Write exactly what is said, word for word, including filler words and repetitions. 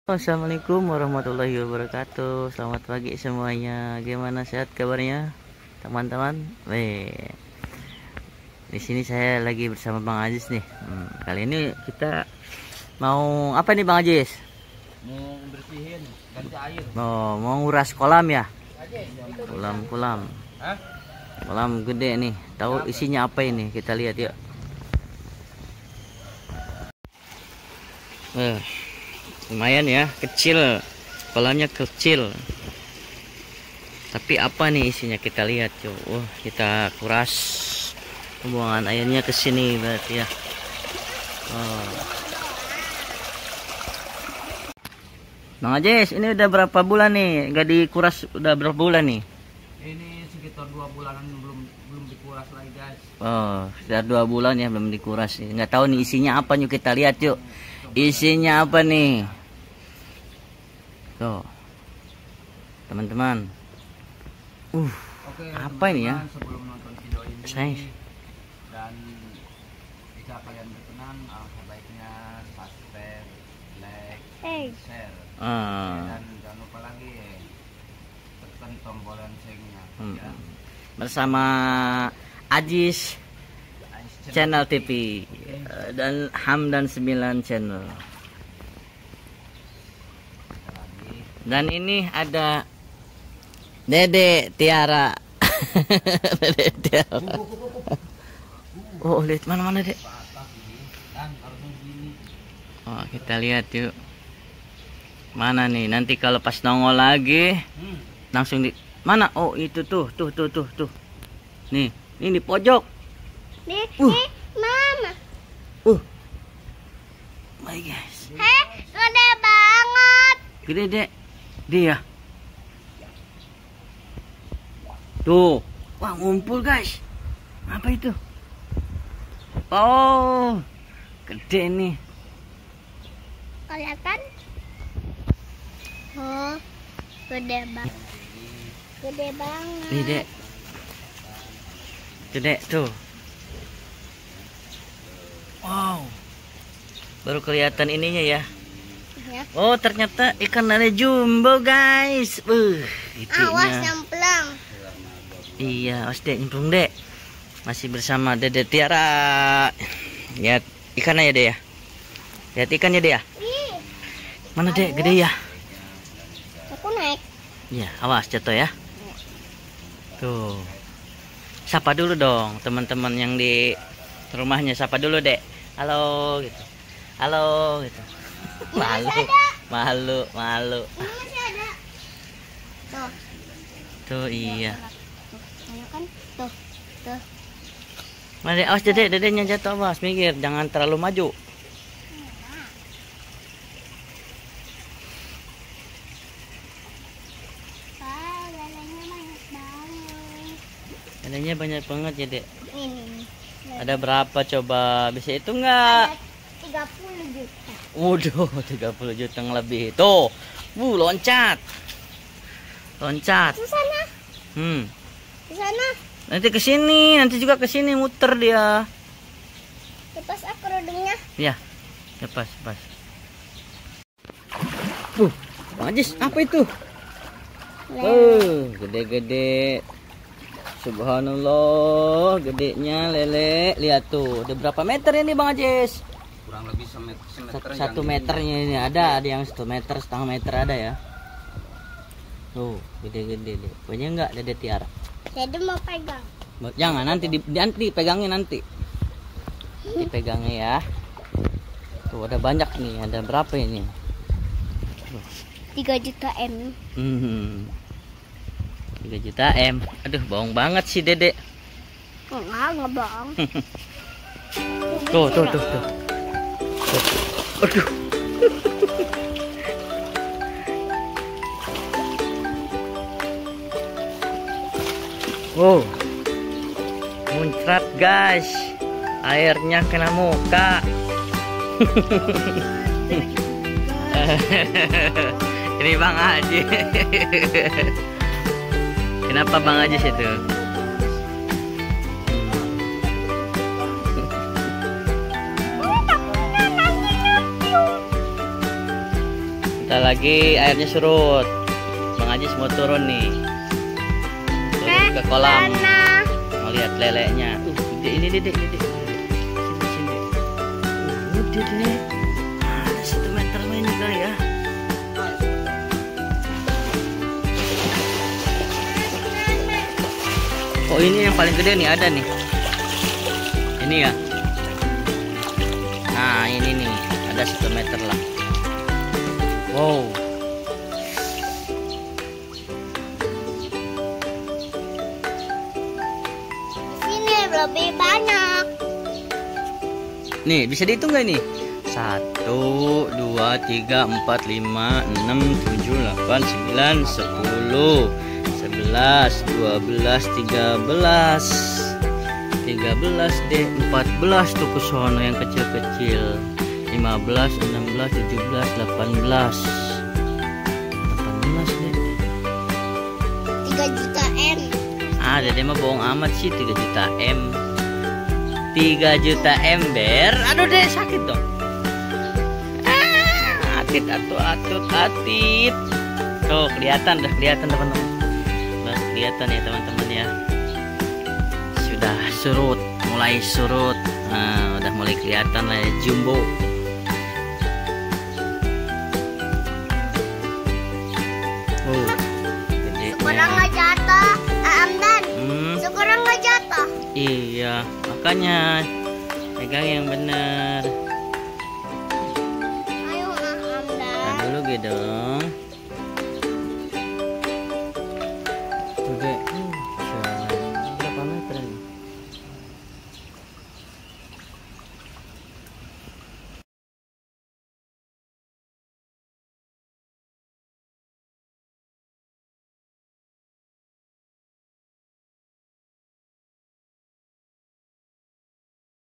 Assalamualaikum warahmatullahi wabarakatuh. Selamat pagi semuanya. Gimana, sehat kabarnya, teman-teman? Weh, di sini saya lagi bersama Bang Aziz nih. Hmm, kali ini kita mau apa nih, Bang Aziz? Mau bersihin, ganti air. Oh, mau nguras kolam ya? Kolam-kolam. Hah? Kolam gede nih. Tahu isinya apa ini? Kita lihat yuk. Eh. Lumayan ya, kecil, kolamnya kecil. Tapi apa nih isinya, kita lihat yuk. Oh, kita kuras pembuangan airnya ke sini berarti ya. Oh. Bang Aziz, ini udah berapa bulan nih? Gak dikuras udah berapa bulan nih? Ini sekitar dua bulanan belum belum dikuras lagi, guys. Oh, sudah dua bulan ya belum dikuras. Nggak tahu nih isinya apa, yuk kita lihat yuk. Isinya apa nih? Tuh, teman-teman. Uh, Oke, apa ini ya? Sebelum nonton video ini Saya. dan jika kalian berkenan, alangkah baiknya subscribe, like, Hey. share, Uh, dan jangan lupa lagi tekan tombol loncengnya. hmm. Ya. Bersama Aziz Ais Channel T V uh, dan Hamdan sembilan Channel. Dan ini ada Dede Tiara. Dede Tiara. Oh, lihat mana-mana, Dek. Dan harusnya gini. Oh, kita lihat yuk. Mana nih? Nanti kalau pas nongol lagi, Hmm. langsung di mana? Oh, itu tuh, tuh, tuh, tuh, tuh. Nih, ini di pojok. Nih, Uh. nih, mama. Uh. My guys. Heh, gede banget. Gede, Dek. Dia. Tuh. Wah, ngumpul, guys. Apa itu? Oh, gede nih. Kelihatan? Oh, gede banget. Gede banget. Nih, Dek. Tuh, Dek, tuh. Wow. Baru kelihatan ininya ya. Ya. Oh, ternyata ikan lele jumbo, guys. Uh, Awas gitunya. nyemplang. Iya, awas, Dek, nyemplung, Dek. Masih bersama Dede Tiara. Lihat ikannya ya, Dek ya. Lihat ikannya, Dek ya. Ih, Mana, Dek? Gede ya. aku naik. Iya, awas jatuh ya. Tuh. Sapa dulu dong teman-teman yang di rumahnya, sapa dulu, Dek. Halo gitu. Halo gitu. Malu. Malu, malu. Ini masih ada. Tuh, Tuh, iya. ayo kan? Tuh, tuh. Mana, Dek? Awas, Dek, dedenya jatuh, awas, minggir, jangan terlalu maju. Wah, lelenya banyak banget. Dedenya banyak banget ya, Dek. Ini, nih. Ada berapa coba? Bisa itu enggak? Ada tiga puluh juta. Waduh, tiga puluh juta yang lebih. Tuh. Wuh, loncat. Loncat. Di sana, Hmm. di sana. Nanti ke sini, nanti juga ke sini muter dia. Lepas aku kerudungnya. Ya. Ya, pas, pas. Uh, Bang Aziz, apa itu? Oh, gede-gede. Subhanallah, gedenya lele. Lihat tuh, ada berapa meter ini, Bang Aziz? Kurang lebih semeter, semeter Satu, yang satu ini. meternya ini ada, ada yang satu meter, setengah meter ada ya. Tuh, gede-gede deh. Punya enggak Dede Tiara? Jadi mau pegang. Jangan, nanti di, nanti pegangnya nanti. Nanti pegangnya ya. Tuh, ada banyak nih. Ada berapa ini? tiga juta M. Hmm. tiga juta M. Aduh, bohong banget sih, Dede. Enggak, enggak bohong. Tuh, tuh, tuh, tuh. Tuh. Aduh. Oh. Muncrat, guys. Airnya kena muka. Ini Bang Aziz. Kenapa Bang Aziz itu? Bentar lagi airnya surut. Bang Ajis mau turun nih. Turun ke kolam. Mana? Mau lihat leleknya. Uh, gede ini Dedek, Dedek. Sini, sini. Uh, udah deh. Ah, ada satu meter ini kali ya. Oh, ini yang paling gede nih, ada nih. Ini ya. Nah, ini nih, ada satu meter lah. Wow. Sini lebih banyak. Nih, bisa dihitung nggak nih? Satu, dua, tiga, empat, lima, enam, tujuh, delapan, sembilan, sepuluh, sebelas, dua belas, tiga belas, tiga belas deh, empat belas tuh ke sono yang kecil-kecil. lima belas, enam belas, tujuh belas, delapan belas. delapan belas deh. tiga juta M. Ah, jadi mah bohong amat sih, tiga juta M. tiga juta ember. Aduh deh, sakit dong. Ah, atit atuh atut atit. Tuh, kelihatan, udah kelihatan teman-teman. Udah kelihatan ya teman-teman ya. Sudah surut, mulai surut. Nah, udah mulai kelihatan lah ya, jumbo. Oh, gedenya. Sekarang nggak jatuh, Amdan. Hmm, Sekarang nggak jatuh. iya, makanya pegang yang bener. Ayo, Amdan. Nah, dulu gitu dong.